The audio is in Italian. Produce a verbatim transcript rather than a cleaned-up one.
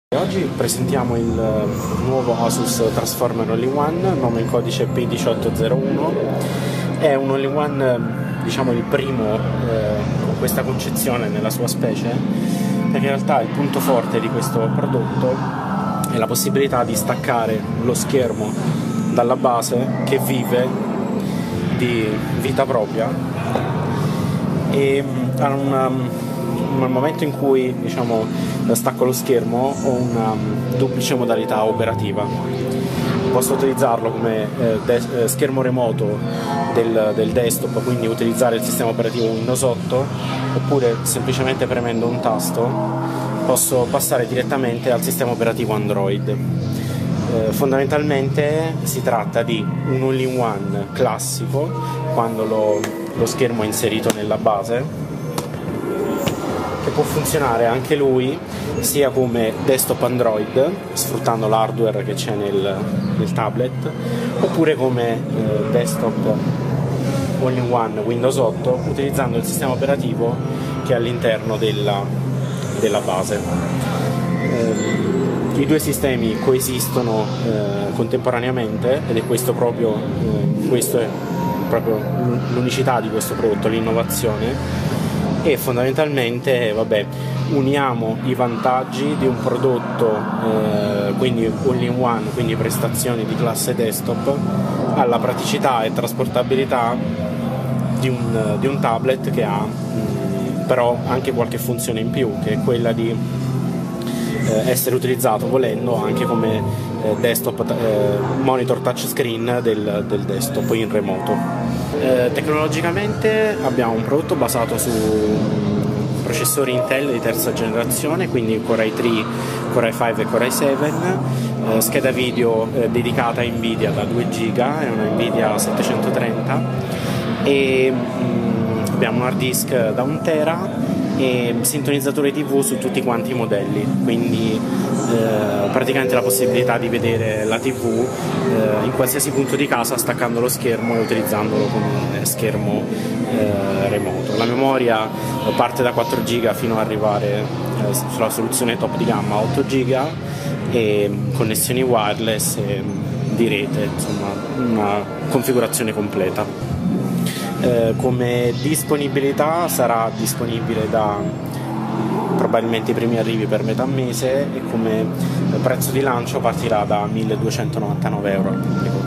Oggi presentiamo il nuovo Asus Transformer All-in-One, nome in codice P diciotto zero uno. È un All-in-One, diciamo il primo eh, con questa concezione nella sua specie, perché in realtà il punto forte di questo prodotto è la possibilità di staccare lo schermo dalla base, che vive di vita propria, e ha una nel momento in cui diciamo stacco lo schermo ho una duplice modalità operativa. Posso utilizzarlo come eh, de- schermo remoto del, del desktop, quindi utilizzare il sistema operativo Windows otto, oppure semplicemente premendo un tasto posso passare direttamente al sistema operativo Android. Eh, fondamentalmente si tratta di un all-in-one classico, quando lo, lo schermo è inserito nella base, che può funzionare anche lui sia come desktop Android, sfruttando l'hardware che c'è nel, nel tablet, oppure come eh, desktop all-in-one Windows otto, utilizzando il sistema operativo che è all'interno della, della base. Eh, I due sistemi coesistono eh, contemporaneamente, ed è questo proprio, eh, questo è proprio l'unicità di questo prodotto, l'innovazione. E fondamentalmente vabbè, uniamo i vantaggi di un prodotto eh, quindi all-in-one, quindi prestazioni di classe desktop, alla praticità e trasportabilità di un, di un tablet che ha mh, però anche qualche funzione in più, che è quella di eh, essere utilizzato volendo anche come eh, desktop eh, monitor touchscreen del, del desktop in remoto. Eh, tecnologicamente abbiamo un prodotto basato su processori Intel di terza generazione, quindi Core i tre, Core i cinque e Core i sette, eh, scheda video eh, dedicata a Nvidia da due giga, è una Nvidia settecentotrenta, e mh, abbiamo un hard disk da un tera e sintonizzatore tivù su tutti quanti i modelli, quindi eh, praticamente la possibilità di vedere la tivù eh, in qualsiasi punto di casa staccando lo schermo e utilizzandolo come schermo eh, remoto. La memoria parte da quattro giga fino ad arrivare eh, sulla soluzione top di gamma a otto giga, e connessioni wireless e di rete, insomma una configurazione completa. Eh, come disponibilità sarà disponibile da probabilmente i primi arrivi per metà mese, e come prezzo di lancio partirà da milleduecentonovantanove euro.